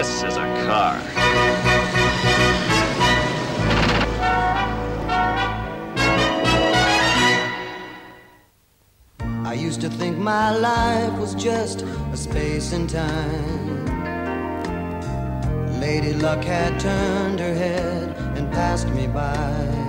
This is a car. I used to think my life was just a space and time. Lady Luck had turned her head and passed me by.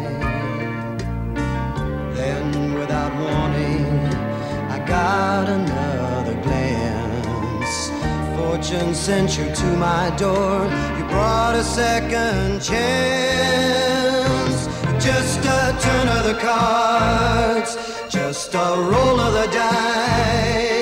Then, without warning, I got another glance. Fortune sent you to my door. You brought a second chance. Just a turn of the cards, just a roll of the dice.